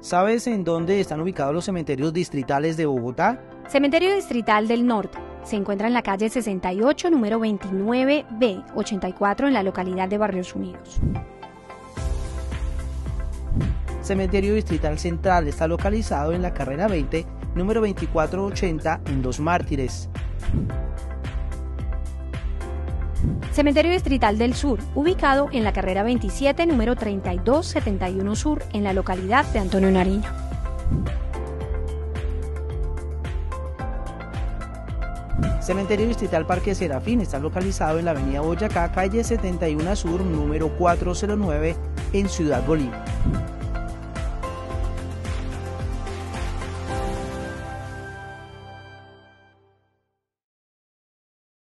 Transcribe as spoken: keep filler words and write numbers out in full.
¿Sabes en dónde están ubicados los cementerios distritales de Bogotá? Cementerio Distrital del Norte. Se encuentra en la calle sesenta y ocho, número veintinueve B, ochenta y cuatro, en la localidad de Barrios Unidos. Cementerio Distrital Central está localizado en la carrera veinte, número veinticuatro ochenta, en Los Mártires. Cementerio Distrital del Sur, ubicado en la carrera veintisiete, número treinta y dos setenta y uno Sur, en la localidad de Antonio Nariño. Cementerio Distrital Parque Serafín está localizado en la avenida Boyacá, calle setenta y uno Sur, número cuatrocientos nueve, en Ciudad Bolívar.